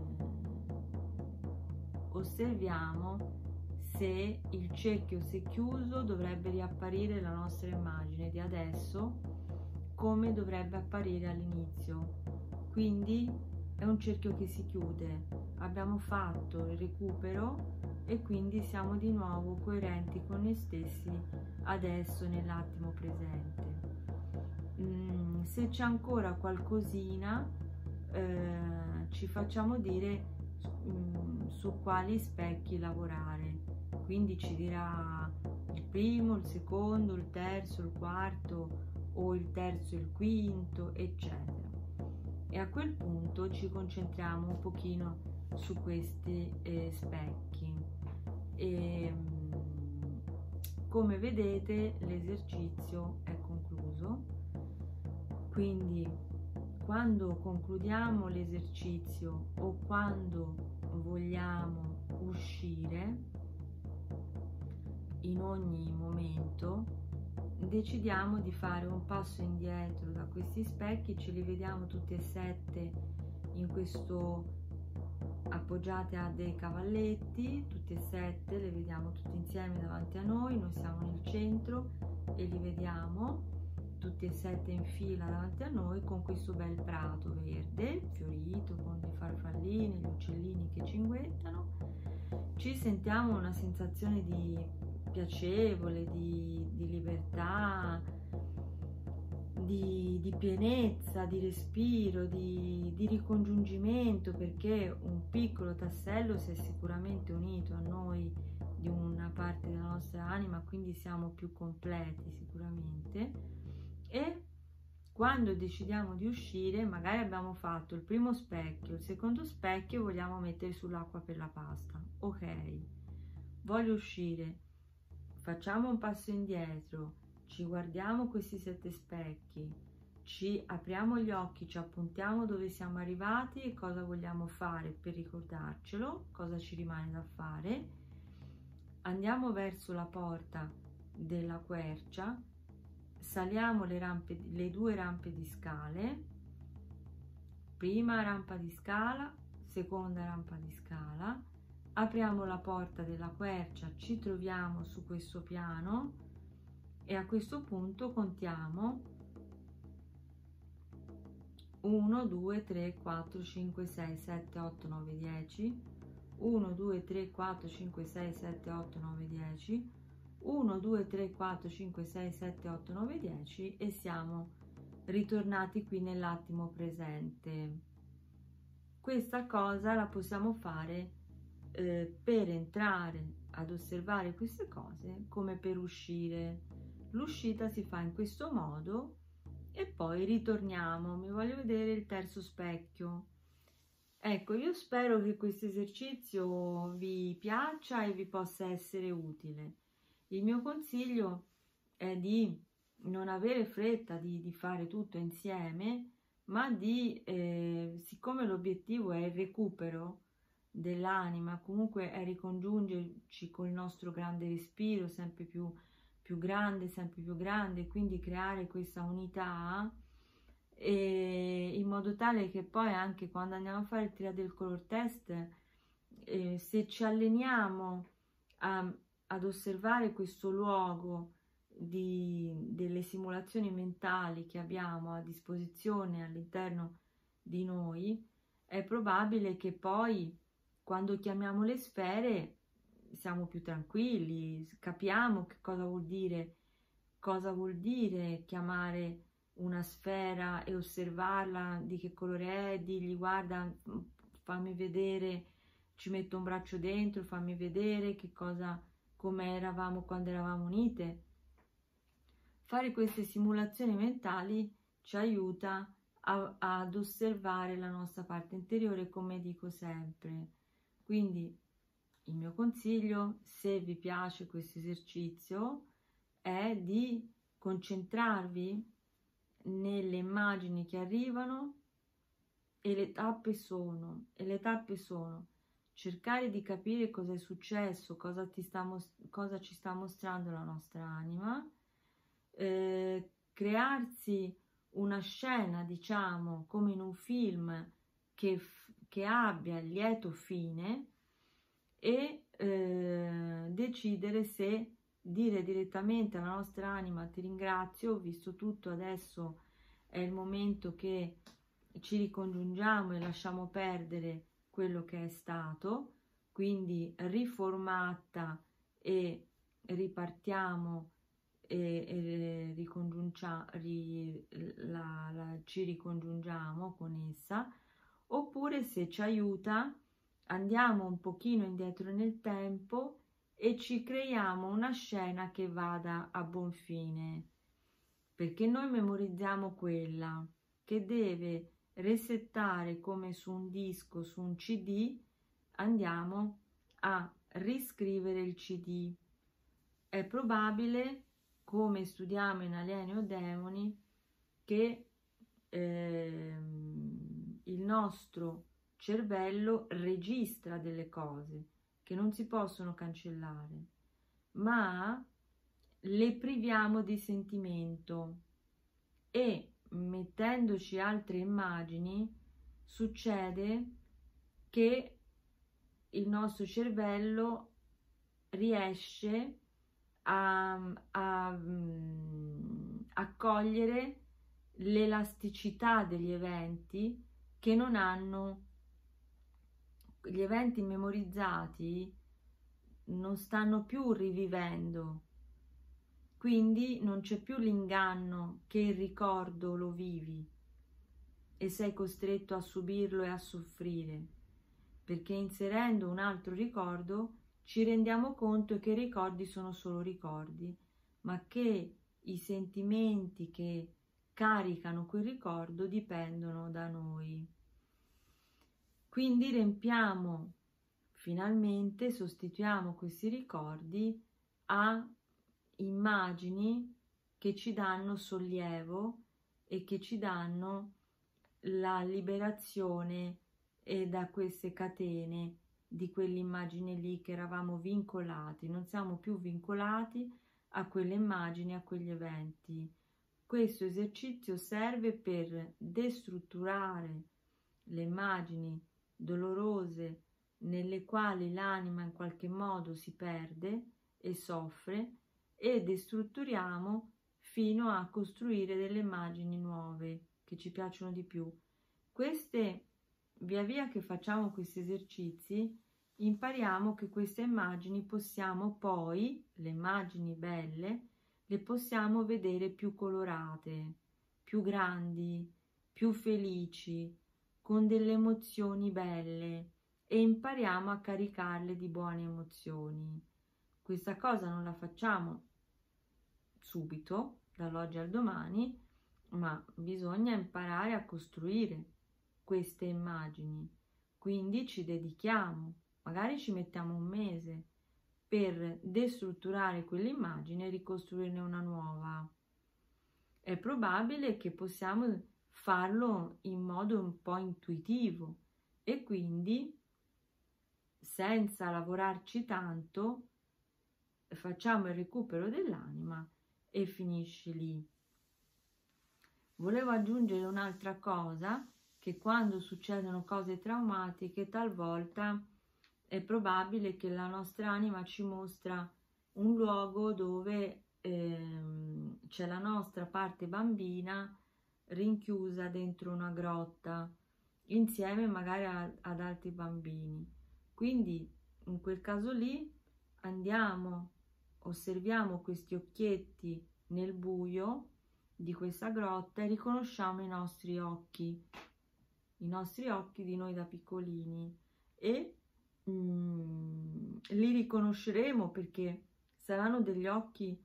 osserviamo se il cerchio si è chiuso, dovrebbe riapparire la nostra immagine di adesso come dovrebbe apparire all'inizio. Quindi è un cerchio che si chiude, abbiamo fatto il recupero e quindi siamo di nuovo coerenti con noi stessi adesso nell'attimo presente. Mm, se c'è ancora qualcosina eh, ci facciamo dire mm, su quali specchi lavorare, quindi ci dirà il primo, il secondo, il terzo, il quarto o il terzo e il quinto, eccetera, e a quel punto ci concentriamo un pochino su questi eh, specchi. E come vedete l'esercizio è concluso, quindi quando concludiamo l'esercizio o quando vogliamo uscire in ogni momento decidiamo di fare un passo indietro da questi specchi, ce li vediamo tutti e sette in questo, appoggiate a dei cavalletti, tutti e sette, le vediamo tutti insieme davanti a noi, noi siamo nel centro e li vediamo tutti e sette in fila davanti a noi, con questo bel prato verde fiorito con le farfalline, gli uccellini che cinguettano. Ci sentiamo una sensazione di piacevole, di, di libertà, di, di pienezza, di respiro, di, di ricongiungimento, perché un piccolo tassello si è sicuramente unito a noi di una parte della nostra anima, quindi siamo più completi sicuramente. E quando decidiamo di uscire, magari abbiamo fatto il primo specchio, il secondo specchio, vogliamo mettere sull'acqua per la pasta. Ok, voglio uscire, facciamo un passo indietro, ci guardiamo questi sette specchi, ci apriamo gli occhi, ci appuntiamo dove siamo arrivati e cosa vogliamo fare per ricordarcelo, cosa ci rimane da fare. Andiamo verso la porta della quercia, saliamo le rampe, le due rampe di scale, prima rampa di scala, seconda rampa di scala, apriamo la porta della quercia, ci troviamo su questo piano e a questo punto contiamo uno, due, tre, quattro, cinque, sei, sette, otto, nove, dieci, uno, due, tre, quattro, cinque, sei, sette, otto, nove, dieci, uno, due, tre, quattro, cinque, sei, sette, otto, nove, dieci e siamo ritornati qui nell'attimo presente. Questa cosa la possiamo fare eh, per entrare ad osservare queste cose come per uscire. L'uscita si fa in questo modo e poi ritorniamo. Mi voglio vedere il terzo specchio. Ecco, io spero che questo esercizio vi piaccia e vi possa essere utile. Il mio consiglio è di non avere fretta di, di fare tutto insieme, ma di, eh, siccome l'obiettivo è il recupero dell'anima, comunque è ricongiungerci col nostro grande respiro, sempre più, più grande, sempre più grande, quindi creare questa unità, e in modo tale che poi anche quando andiamo a fare il Triade del Color Test, eh, se ci alleniamo a ad osservare questo luogo di, delle simulazioni mentali che abbiamo a disposizione all'interno di noi, è probabile che poi quando chiamiamo le sfere siamo più tranquilli, capiamo che cosa vuol dire, cosa vuol dire chiamare una sfera e osservarla, di che colore è, digli guarda, fammi vedere, ci metto un braccio dentro, fammi vedere che cosa, come eravamo quando eravamo unite. Fare queste simulazioni mentali ci aiuta a, ad osservare la nostra parte interiore, come dico sempre. Quindi il mio consiglio, se vi piace questo esercizio, è di concentrarvi nelle immagini che arrivano e le tappe sono, e le tappe sono cercare di capire cosa è successo, cosa, ti sta cosa ci sta mostrando la nostra anima, eh, crearsi una scena, diciamo, come in un film che, che abbia lieto fine e eh, decidere se dire direttamente alla nostra anima ti ringrazio, ho visto tutto, adesso è il momento che ci ricongiungiamo e lasciamo perdere quello che è stato, quindi riformata e ripartiamo e, e ricongiungia, ri, la, la, ci ricongiungiamo con essa, oppure se ci aiuta andiamo un pochino indietro nel tempo e ci creiamo una scena che vada a buon fine, perché noi memorizziamo quella che deve resettare come su un disco, su un C D, andiamo a riscrivere il C D. È probabile, come studiamo in Alieni o Demoni, che eh, il nostro cervello registra delle cose che non si possono cancellare, ma le priviamo di sentimento e mettendoci altre immagini succede che il nostro cervello riesce a, a, a cogliere l'elasticità degli eventi che non hanno, gli eventi memorizzati non stanno più rivivendo, quindi non c'è più l'inganno che il ricordo lo vivi e sei costretto a subirlo e a soffrire, perché inserendo un altro ricordo ci rendiamo conto che i ricordi sono solo ricordi, ma che i sentimenti che caricano quel ricordo dipendono da noi. Quindi riempiamo, finalmente sostituiamo questi ricordi a immagini che ci danno sollievo e che ci danno la liberazione e da queste catene di quell'immagine lì che eravamo vincolati, non siamo più vincolati a quelle immagini, a quegli eventi. Questo esercizio serve per destrutturare le immagini dolorose nelle quali l'anima in qualche modo si perde e soffre, e destrutturiamo fino a costruire delle immagini nuove che ci piacciono di più. Queste, via via che facciamo questi esercizi, impariamo che queste immagini possiamo poi, le immagini belle, le possiamo vedere più colorate, più grandi, più felici, con delle emozioni belle, e impariamo a caricarle di buone emozioni. Questa cosa non la facciamo subito, dall'oggi al domani, ma bisogna imparare a costruire queste immagini. Quindi ci dedichiamo, magari ci mettiamo un mese per destrutturare quell'immagine e ricostruirne una nuova. È probabile che possiamo farlo in modo un po' intuitivo e quindi senza lavorarci tanto facciamo il recupero dell'anima e finisce lì. Volevo aggiungere un'altra cosa, che quando succedono cose traumatiche talvolta è probabile che la nostra anima ci mostra un luogo dove ehm, c'è la nostra parte bambina rinchiusa dentro una grotta insieme magari a, ad altri bambini. Quindi in quel caso lì andiamo, osserviamo questi occhietti nel buio di questa grotta e riconosciamo i nostri occhi, i nostri occhi di noi da piccolini, e mm, li riconosceremo perché saranno degli occhi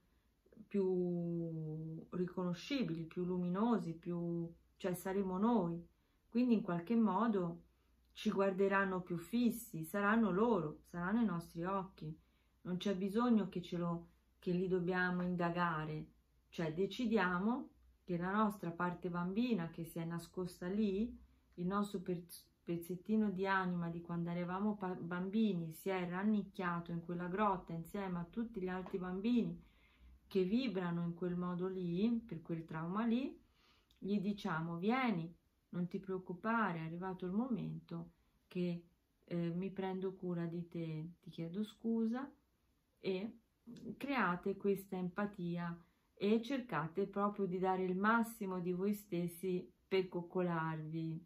più riconoscibili, più luminosi, più, cioè saremo noi, quindi in qualche modo ci guarderanno più fissi, saranno loro, saranno i nostri occhi, non c'è bisogno che ce lo, che li dobbiamo indagare, cioè decidiamo che la nostra parte bambina che si è nascosta lì, il nostro pezzettino di anima di quando eravamo bambini si è rannicchiato in quella grotta insieme a tutti gli altri bambini che vibrano in quel modo lì, per quel trauma lì, gli diciamo: vieni, non ti preoccupare, è arrivato il momento che eh, mi prendo cura di te, ti chiedo scusa, e create questa empatia e cercate proprio di dare il massimo di voi stessi per coccolarvi.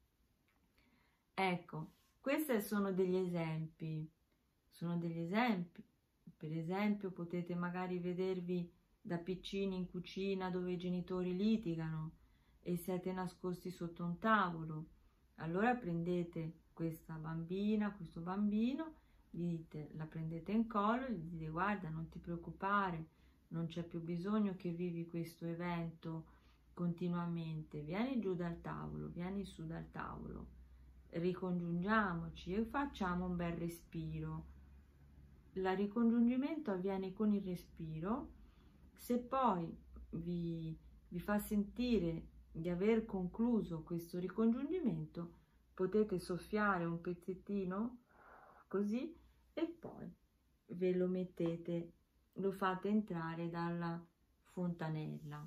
Ecco, questi sono degli esempi, sono degli esempi. Per esempio potete magari vedervi da piccini in cucina dove i genitori litigano e siete nascosti sotto un tavolo. Allora prendete questa bambina, questo bambino, gli dite, la prendete in collo, gli dite: guarda, non ti preoccupare, non c'è più bisogno che vivi questo evento continuamente, vieni giù dal tavolo, vieni su dal tavolo, ricongiungiamoci e facciamo un bel respiro. Il ricongiungimento avviene con il respiro. Se poi vi, vi fa sentire di aver concluso questo ricongiungimento, potete soffiare un pezzettino così e poi ve lo mettete lo fate entrare dalla fontanella.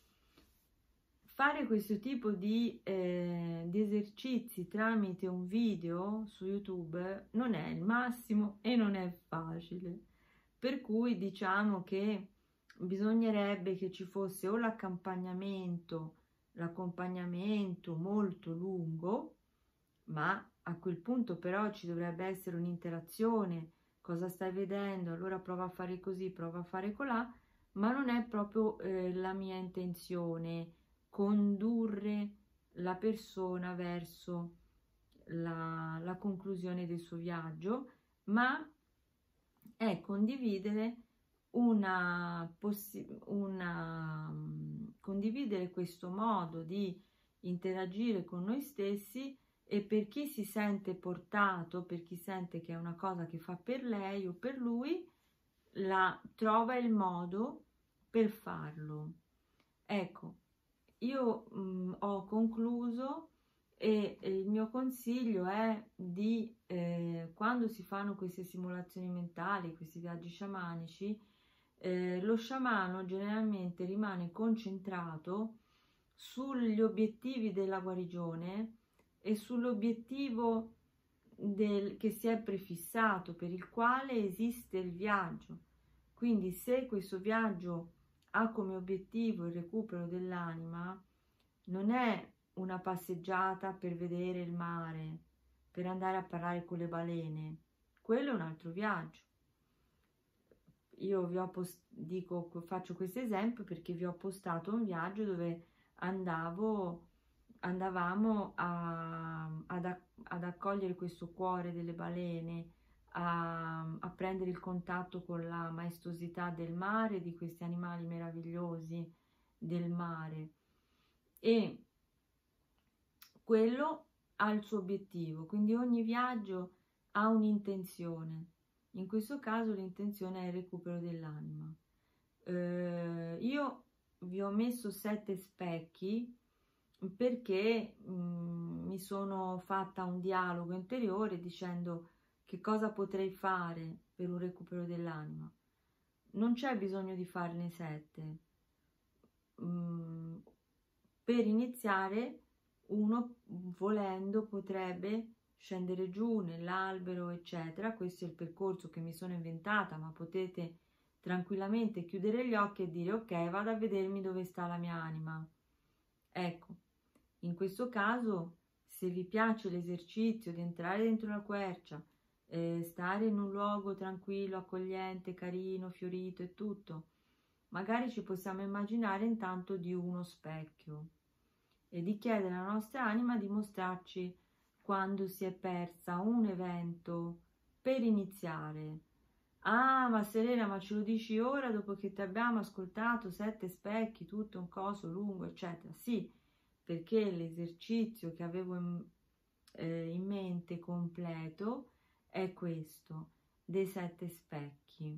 Fare questo tipo di, eh, di esercizi tramite un video su YouTube non è il massimo e non è facile, per cui diciamo che bisognerebbe che ci fosse o l'accompagnamento, l'accompagnamento molto lungo, ma a quel punto però ci dovrebbe essere un'interazione. Cosa stai vedendo? Allora prova a fare così, prova a fare colà, ma non è proprio eh, la mia intenzione condurre la persona verso la, la conclusione del suo viaggio, ma è condividere una, una condividere questo modo di interagire con noi stessi, e per chi si sente portato, per chi sente che è una cosa che fa per lei o per lui, la trova il modo per farlo. Ecco, io mh, ho concluso, e, e il mio consiglio è di, eh, quando si fanno queste simulazioni mentali, questi viaggi sciamanici, eh, lo sciamano generalmente rimane concentrato sugli obiettivi della guarigione e sull'obiettivo del, che si è prefissato, per il quale esiste il viaggio. Quindi se questo viaggio ha come obiettivo il recupero dell'anima, non è una passeggiata per vedere il mare, per andare a parlare con le balene, quello è un altro viaggio. Io vi ho post- dico, faccio questo esempio perché vi ho postato un viaggio dove andavo, andavamo a, ad, ad accogliere questo cuore delle balene, a, a prendere il contatto con la maestosità del mare, di questi animali meravigliosi del mare, e quello ha il suo obiettivo. Quindi ogni viaggio ha un'intenzione. In questo caso l'intenzione è il recupero dell'anima. Eh, io vi ho messo sette specchi perché mh, mi sono fatta un dialogo interiore dicendo che cosa potrei fare per un recupero dell'anima. Non c'è bisogno di farne sette. Mm, per iniziare, uno volendo potrebbe scendere giù nell'albero, eccetera. Questo è il percorso che mi sono inventata, ma potete tranquillamente chiudere gli occhi e dire: ok, vado a vedermi dove sta la mia anima. Ecco, in questo caso, se vi piace l'esercizio di entrare dentro la quercia, eh, stare in un luogo tranquillo, accogliente, carino, fiorito e tutto, magari ci possiamo immaginare intanto di uno specchio e di chiedere alla nostra anima di mostrarci quando si è persa un evento per iniziare. Ah, ma Serena, ma ce lo dici ora dopo che ti abbiamo ascoltato sette specchi, tutto un coso lungo, eccetera? Sì, perché l'esercizio che avevo in, eh, in mente completo è questo, dei sette specchi.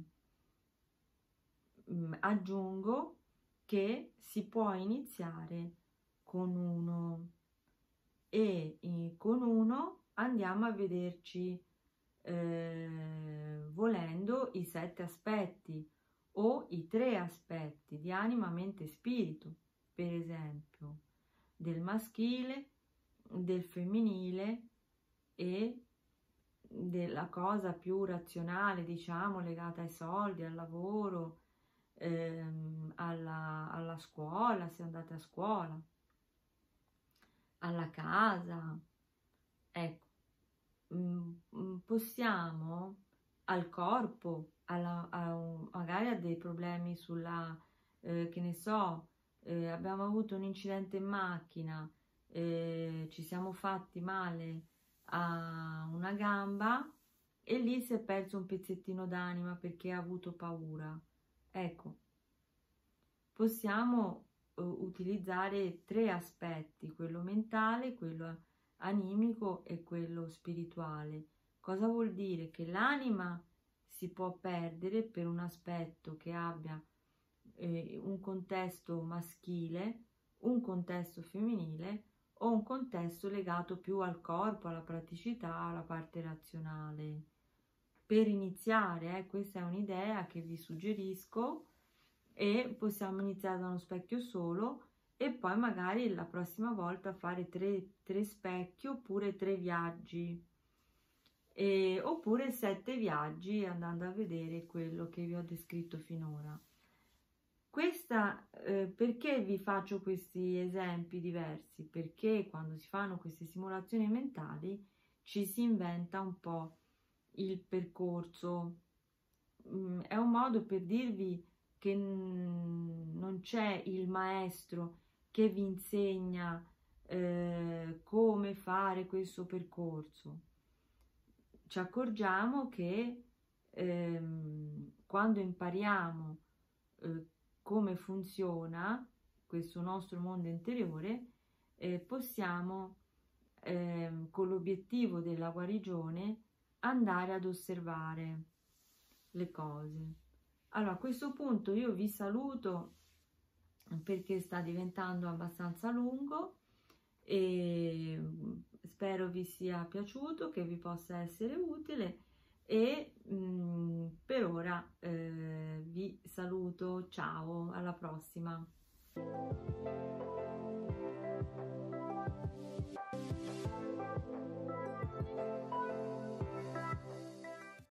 Mm, aggiungo che si può iniziare con uno, e eh, con uno andiamo a vederci eh, volendo i sette aspetti o i tre aspetti di anima, mente e spirito, per esempio del maschile, del femminile e della cosa più razionale, diciamo, legata ai soldi, al lavoro, ehm, alla, alla scuola, se andate a scuola, alla casa. Ecco, mh, possiamo al corpo, alla, a un, magari a dei problemi sulla, eh, che ne so, eh, abbiamo avuto un incidente in macchina, eh, ci siamo fatti male a una gamba e lì si è perso un pezzettino d'anima perché ha avuto paura. Ecco, possiamo uh, utilizzare tre aspetti, quello mentale, quello animico e quello spirituale. Cosa vuol dire? Che l'anima si può perdere per un aspetto che abbia eh, un contesto maschile, un contesto femminile o un contesto legato più al corpo, alla praticità, alla parte razionale. per iniziare, eh, questa è un'idea che vi suggerisco, e possiamo iniziare da uno specchio solo e poi magari la prossima volta fare tre, tre specchi oppure tre viaggi, e, oppure sette viaggi andando a vedere quello che vi ho descritto finora. Questa, eh, perché vi faccio questi esempi diversi? Perché quando si fanno queste simulazioni mentali ci si inventa un po' il percorso. Mm, è un modo per dirvi che mm, non c'è il maestro che vi insegna eh, come fare questo percorso. Ci accorgiamo che ehm, quando impariamo eh, come funziona questo nostro mondo interiore, eh, possiamo, ehm, con l'obiettivo della guarigione, andare ad osservare le cose. Allora, a questo punto io vi saluto perché sta diventando abbastanza lungo e spero vi sia piaciuto, che vi possa essere utile, e mh, per ora eh, vi saluto, ciao, alla prossima.